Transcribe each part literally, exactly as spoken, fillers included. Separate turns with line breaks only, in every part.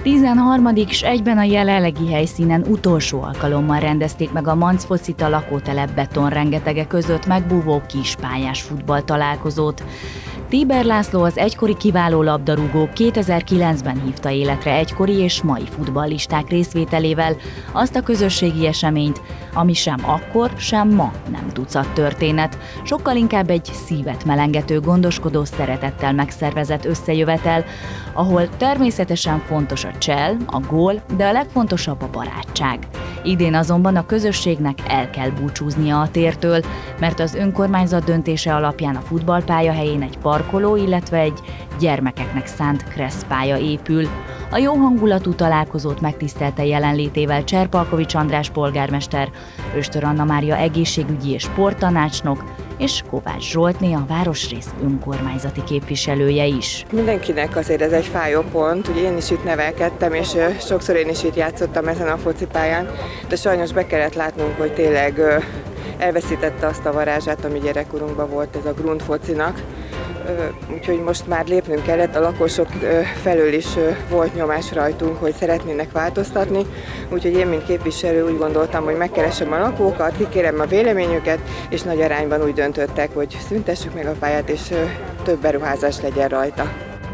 tizenharmadik s egyben a jelenlegi helyszínen utolsó alkalommal rendezték meg a Mancfocita lakótelep betonrengetege között megbúvó kispályás futballtalálkozót. Tíber László, az egykori kiváló labdarúgó kétezer-kilencben hívta életre egykori és mai futballisták részvételével azt a közösségi eseményt, ami sem akkor, sem ma nem tucat történet, sokkal inkább egy szívet melengető, gondoskodó, szeretettel megszervezett összejövetel, ahol természetesen fontos a csel, a gól, de a legfontosabb a barátság. Idén azonban a közösségnek el kell búcsúznia a tértől, mert az önkormányzat döntése alapján a futballpálya helyén egy parkoló, illetve egy gyermekeknek szánt kresszpálya épül. A jó hangulatú találkozót megtisztelte jelenlétével Cserpalkovics András polgármester, Östör Anna Mária egészségügyi és sporttanácsnok, és Kovács Zsoltné, a városrész önkormányzati képviselője is.
Mindenkinek azért ez egy fájó pont, ugye én is itt nevelkedtem, és sokszor én is itt játszottam ezen a focipályán, de sajnos be kellett látnunk, hogy tényleg elveszítette azt a varázsát, ami gyerekkorunkban volt ez a grundfocinak. Úgyhogy most már lépnünk kellett, a lakosok felől is volt nyomás rajtunk, hogy szeretnének változtatni, úgyhogy én, mint képviselő úgy gondoltam, hogy megkeresem a lakókat, kikérem a véleményüket, és nagy arányban úgy döntöttek, hogy szüntessük meg a pályát, és több beruházás legyen rajta.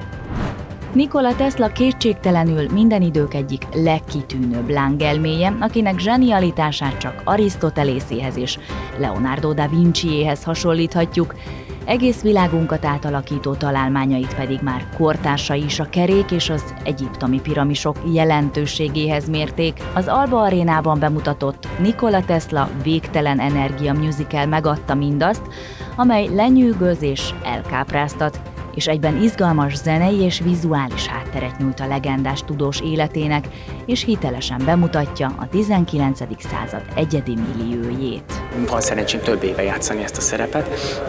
Nikola Tesla kétségtelenül minden idők egyik legkitűnőbb lángelméje, akinek zsenialitását csak Arisztotelészéhez és Leonardo da Vinciéhez hasonlíthatjuk, egész világunkat átalakító találmányait pedig már kortársai is a kerék és az egyiptomi piramisok jelentőségéhez mérték. Az Alba Arénában bemutatott Nikola Tesla Végtelen Energia musical megadta mindazt, amely lenyűgöz és elkápráztat, és egyben izgalmas zenei és vizuális hátteret nyújt a legendás tudós életének, és hitelesen bemutatja a tizenkilencedik század egyedi milliójét.
Van szerencsém több éve játszani ezt a szerepet,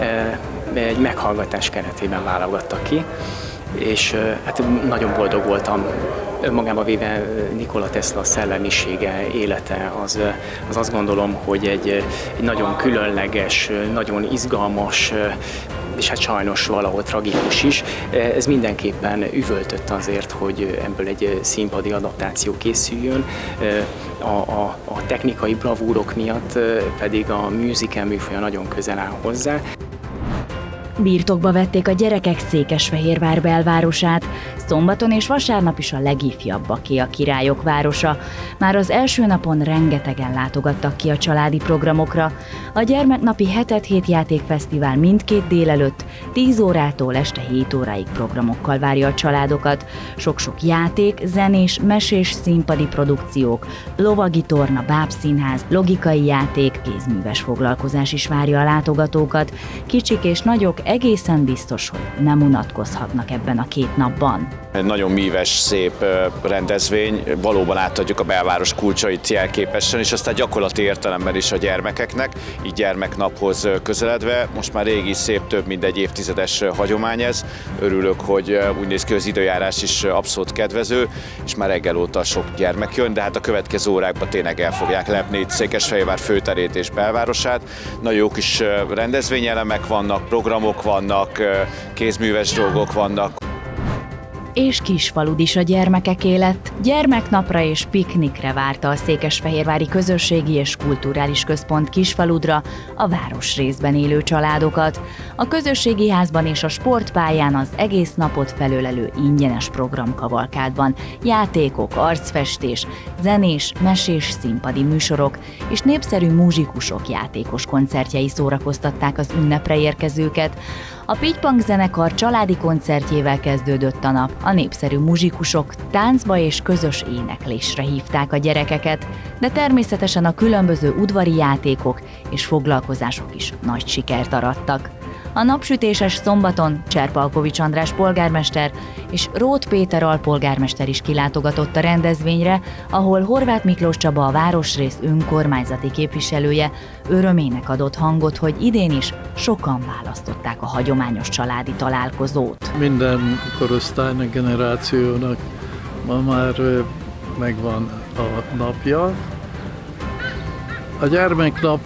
egy meghallgatás keretében válogattak ki, és hát nagyon boldog voltam. Önmagában véve Nikola Tesla szellemisége, élete, az, az azt gondolom, hogy egy, egy nagyon különleges, nagyon izgalmas, és hát sajnos valahol tragikus is. Ez mindenképpen üvöltött azért, hogy ebből egy színpadi adaptáció készüljön. A, a, a technikai bravúrok miatt pedig a musical műfaja nagyon közel áll hozzá.
Birtokba vették a gyerekek Székesfehérvár belvárosát, szombaton és vasárnap is a legifjabbaké a Királyok városa. Már az első napon rengetegen látogattak ki a családi programokra. A gyermeknapi hetet hét játékfesztivál mindkét délelőtt tíz órától este hét óráig programokkal várja a családokat. Sok-sok játék, zenés, mesés színpadi produkciók, lovagi torna, bábszínház, logikai játék, kézműves foglalkozás is várja a látogatókat. Kicsik és nagyok egészen biztos, hogy nem unatkozhatnak ebben a két napban.
Egy nagyon míves, szép rendezvény, valóban átadjuk a belváros kulcsait jelképesen, és aztán gyakorlati értelemben is a gyermekeknek, így gyermeknaphoz közeledve. Most már régi, szép, több mint egy évtizedes hagyomány ez. Örülök, hogy úgy néz ki, az időjárás is abszolút kedvező, és már reggel óta sok gyermek jön, de hát a következő órákban tényleg el fogják lepni itt Székesfehérvár főterét és belvárosát. Nagyon jó kis rendezvényelemek vannak, programok vannak, kézműves dolgok vannak.
És Kisfalud is a gyermekek élet. Gyermeknapra és piknikre várta a Székesfehérvári Közösségi és Kulturális Központ Kisfaludra a városrészben élő családokat. A közösségi házban és a sportpályán az egész napot felölelő ingyenes programkavalkádban játékok, arcfestés, zenés, mesés színpadi műsorok és népszerű muzsikusok játékos koncertjei szórakoztatták az ünnepre érkezőket. A Pittypunk zenekar családi koncertjével kezdődött a nap. A népszerű muzsikusok táncba és közös éneklésre hívták a gyerekeket, de természetesen a különböző udvari játékok és foglalkozások is nagy sikert arattak. A napsütéses szombaton Cserpalkovics András polgármester és Róth Péter alpolgármester is kilátogatott a rendezvényre, ahol Horváth Miklós Csaba, a városrész önkormányzati képviselője örömének adott hangot, hogy idén is sokan választották a hagyományos családi találkozót.
Minden korosztálynak, generációnak ma már megvan a napja. A gyermeknap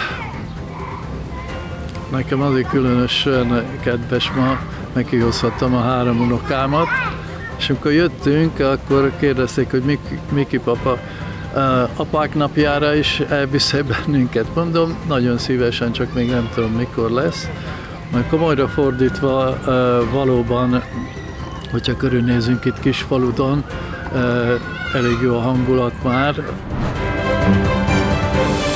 nekem azért különösen kedves, ma meghozhattam a három unokámat, És amikor jöttünk, akkor kérdezték, hogy Miki, Miki papa, apák napjára is elviszi bennünket. Mondom, nagyon szívesen, csak még nem tudom, mikor lesz. Majd komolyra fordítva, valóban, hogyha körülnézünk itt Kisfaludon, elég jó a hangulat már.